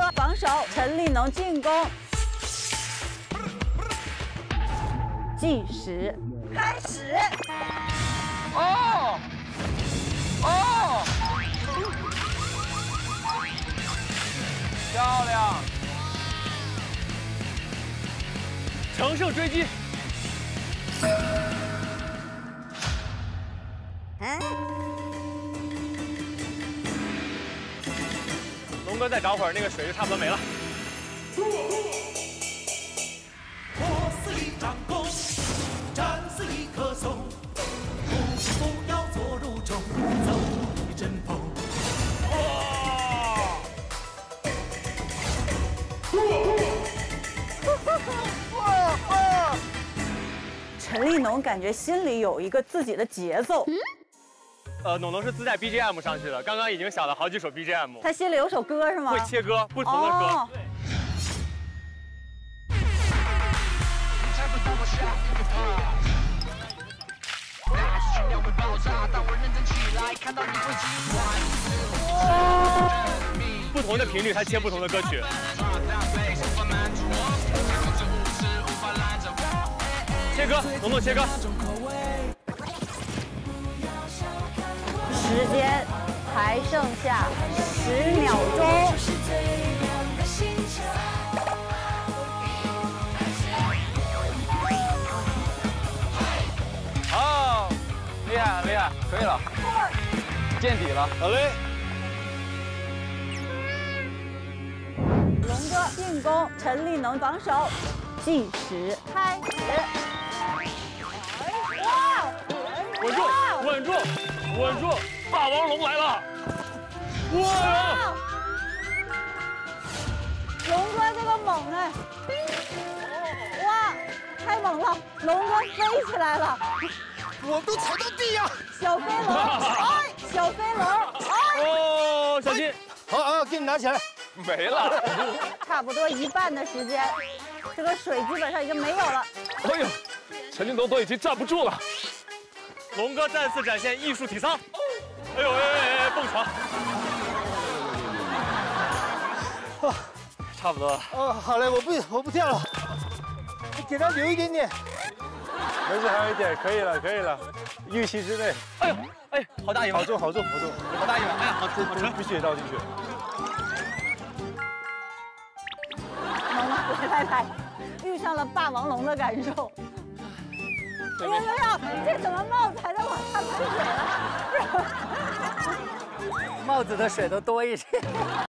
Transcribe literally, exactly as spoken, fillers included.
哥防守，陈立农进攻。计时开始。 哦哦，漂亮！乘胜追击。 嗯。 龙哥再找会儿，那个水就差不多没了。 我肆意张弓，战似一棵松，不不要做如钟，走一阵风。 哇哇！陈立农感觉心里有一个自己的节奏。嗯呃，农农是自带 B G M 上去的，刚刚已经想了好几首 B G M。 他心里有首歌是吗？ 会切歌，不同的歌。哦、不同的频率，它切不同的歌曲。切歌，农农切歌。 时间还剩下十秒钟。 好，厉害厉害，可以了，见底了。好嘞。 龙哥进攻，陈立农防守，计时开始。哇！ 稳住，稳住。 稳住！霸王龙来了！哇！ 龙哥这个猛哎！哇，太猛了！龙哥飞起来了！ 我都踩到地呀！ 小飞龙，哎，小飞龙，哎！ 哦，小心！ 好啊，给你拿起来。 没了。 差不多一半的时间，这个水基本上已经没有了。 哎呦，陈立农都已经站不住了。龙哥再次展现艺术体操。 哎呦哎哎哎！蹦床，啊，差不多了。 哦，好嘞，我不我不跳了，你给他留一点点。没事，还有一点，可以了，可以了，预期之内。 哎呦，哎，好大一碗， 好重，好重，好重， 好大一碗！哎呀，好沉，好沉， 必须得倒进去。 萌萌来来来，遇上了霸王龙的感受。 哎呀呀呀！这怎么帽子还在往下喷水了？ 帽子的水都多一些。